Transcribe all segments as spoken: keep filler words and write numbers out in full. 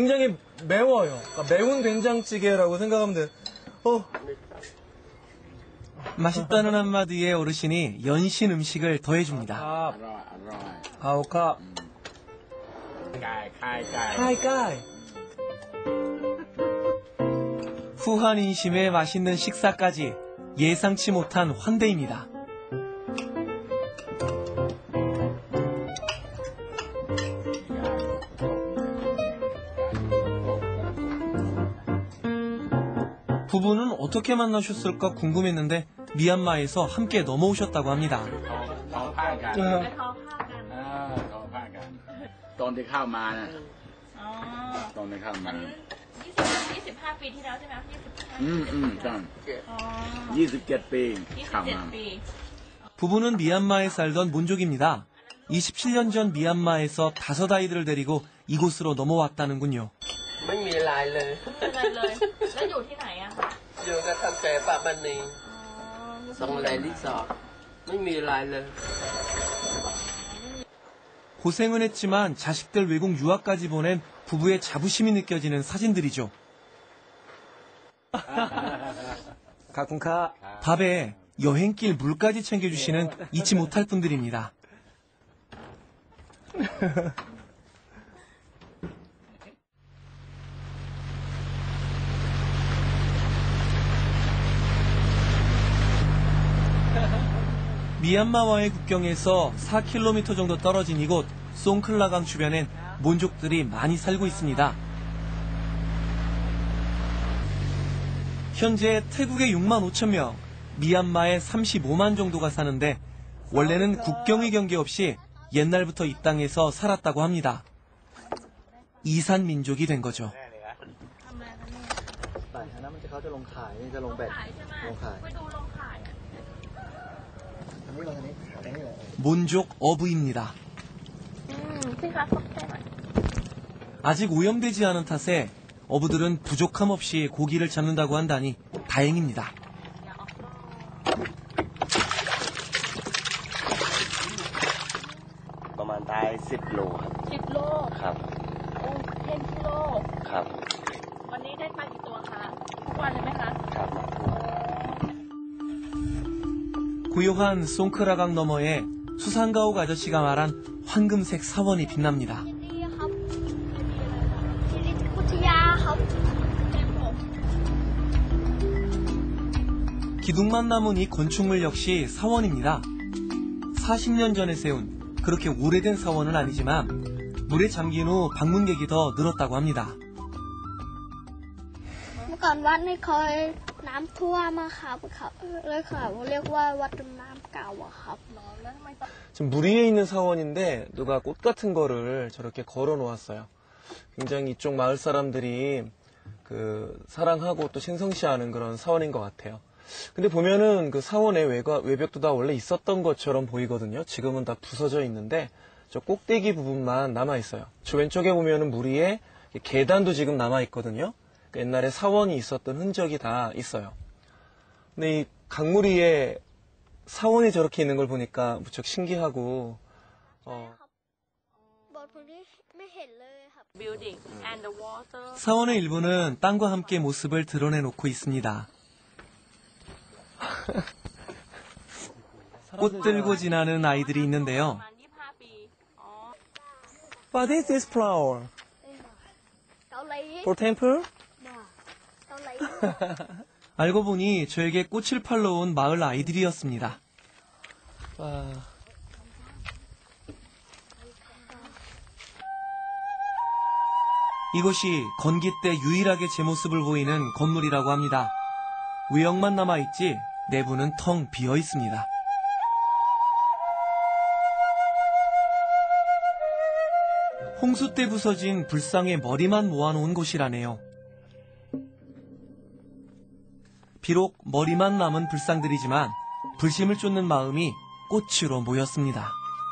굉장히 매워요. 그러니까 매운 된장찌개라고 생각하면 돼. 어. 맛있다는 한마디에 어르신이 연신 음식을 더해줍니다. 아, 아오카. 카이카이. 후한 인심에 맛있는 식사까지 예상치 못한 환대입니다. 부부는 어떻게 만나셨을까 궁금했는데 미얀마에서 함께 넘어오셨다고 합니다. ตอนที่เข้ามานะตอนที่เข้ามายี่สิบห้าปีที่แล้วใช่ไหมยี่สิบห้าอืมอืมใช่ยี่สิบเจ็ดปีเข้ามา 부부는 미얀마에 살던 몬족입니다. 이십칠 년 전 미얀마에서 다섯 아이들을 데리고 이곳으로 넘어왔다는군요. ไม่มีอะไรเลยอะไรเลยแล้วอยู่ที่ไหนอะคะอยู่กับท่านแก่ปะบันนีส่งอะไรรีสอร์ทไม่มีอะไรเลย 고생은 했지만 자식들 외국 유학까지 보낸 부부의 자부심이 느껴지는 사진들이죠. 가군카. 밥에 여행길 물까지 챙겨주시는 잊지 못할 분들입니다. 미얀마와의 국경에서 사 킬로미터 정도 떨어진 이곳 송클라강 주변엔 몬족들이 많이 살고 있습니다. 현재 태국에 육만 오천 명, 미얀마에 삼십오만 정도가 사는데 원래는 국경의 경계 없이 옛날부터 이 땅에서 살았다고 합니다. 이산 민족이 된 거죠. 몬족 어부입니다. 아직 오염되지 않은 탓에 어부들은 부족함 없이 고기를 잡는다고 한다니 다행입니다. ประมาณ ได้ สิบ โลครับสิบโลครับโอ้เจ็ดกิโลครับวันนี้ได้ปลากี่ตัวคะทุกวันเลยไหมคะครับมาทั่ว 고요한 송크라강 너머에 수상가옥 아저씨가 말한 황금색 사원이 빛납니다. 기둥만 남은 이 건축물 역시 사원입니다. 사십 년 전에 세운 그렇게 오래된 사원은 아니지만 물에 잠긴 후 방문객이 더 늘었다고 합니다. เมื่อก่อนวัดไม่เคยน้ำท่วมอะครับเลยเขาเรียกว่าวัดน้ำเก่าอะครับ 지금 물 위에 있는 사원인데 누가 꽃 같은 거를 저렇게 걸어 놓았어요. 굉장히 이쪽 마을 사람들이 그 사랑하고 또 신성시하는 그런 사원인 것 같아요. 근데 보면은 그 사원의 외곽, 외벽도 다 원래 있었던 것처럼 보이거든요. 지금은 다 부서져 있는데 저 꼭대기 부분만 남아 있어요. 저 왼쪽에 보면은 물 위에 계단도 지금 남아 있거든요. 옛날에 사원이 있었던 흔적이 다 있어요. 근데 이 강물 위에 사원이 저렇게 있는 걸 보니까 무척 신기하고 어. 사원의 일부는 땅과 함께 모습을 드러내놓고 있습니다. 꽃 들고 지나는 아이들이 있는데요. But this is flower. For temple? 알고 보니 저에게 꽃을 팔러 온 마을 아이들이었습니다. 와. 이곳이 건기 때 유일하게 제 모습을 보이는 건물이라고 합니다. 외형만 남아있지 내부는 텅 비어 있습니다. 홍수 때 부서진 불상의 머리만 모아놓은 곳이라네요. 비록 머리만 남은 불상들이지만 불심을 쫓는 마음이 꽃으로 모였습니다.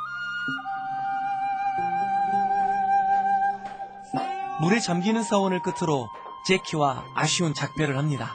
물에 잠기는 사원을 끝으로 제키와 아쉬운 작별을 합니다.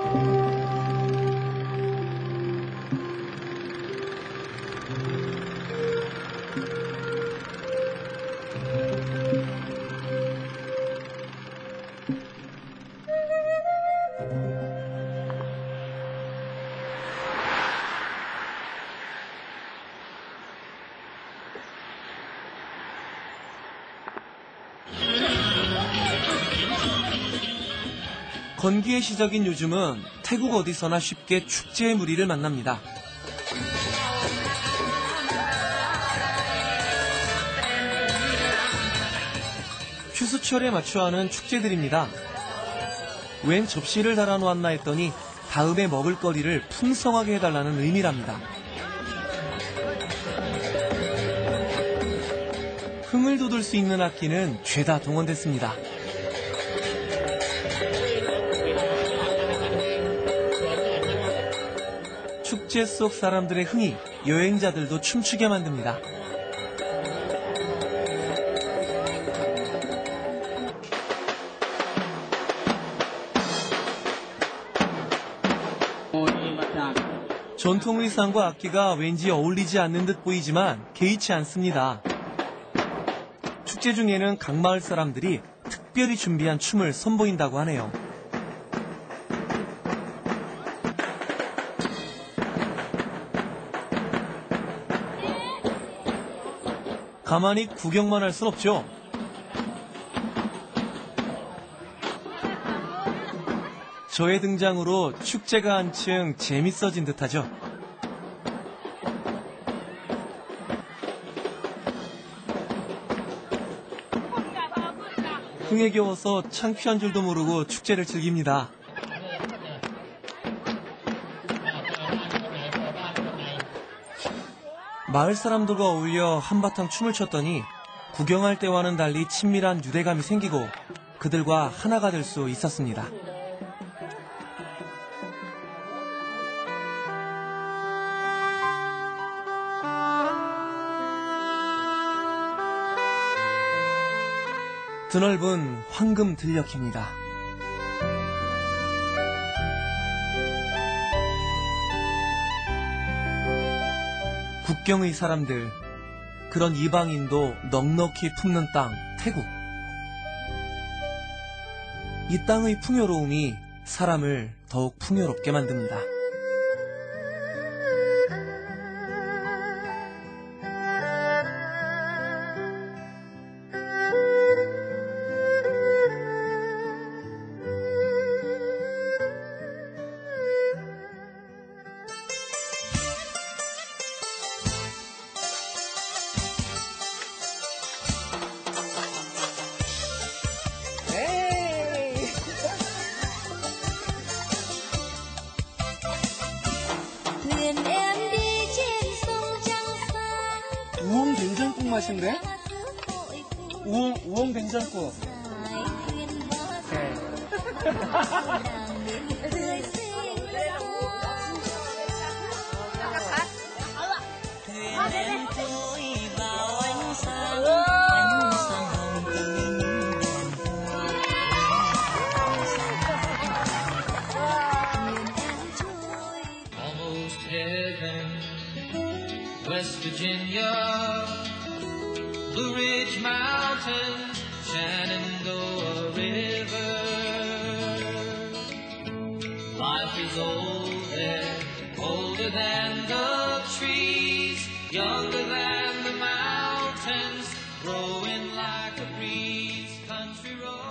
건기의 시작인 요즘은 태국 어디서나 쉽게 축제의 무리를 만납니다. 추수철에 맞춰 하는 축제들입니다. 웬 접시를 달아놓았나 했더니 다음에 먹을 거리를 풍성하게 해달라는 의미랍니다. 흥을 돋을 수 있는 악기는 죄다 동원됐습니다. 축제 속 사람들의 흥이 여행자들도 춤추게 만듭니다. 전통 의상과 악기가 왠지 어울리지 않는 듯 보이지만 개의치 않습니다. 축제 중에는 각 마을 사람들이 특별히 준비한 춤을 선보인다고 하네요. 가만히 구경만 할 순 없죠. 저의 등장으로 축제가 한층 재밌어진 듯하죠. 흥에 겨워서 창피한 줄도 모르고 축제를 즐깁니다. 마을 사람들과 어울려 한바탕 춤을 췄더니 구경할 때와는 달리 친밀한 유대감이 생기고 그들과 하나가 될 수 있었습니다. 드넓은 황금 들녘입니다. 국경의 사람들, 그런 이방인도 넉넉히 품는 땅, 태국. 이 땅의 풍요로움이 사람을 더욱 풍요롭게 만듭니다. 우엉 된장국 맛인데? 우엉, 우엉 된장국. 네. West Virginia, Blue Ridge Mountains, Shenandoah River. Life is old there, older than the trees, younger than the mountains, growing like a breeze. Country road.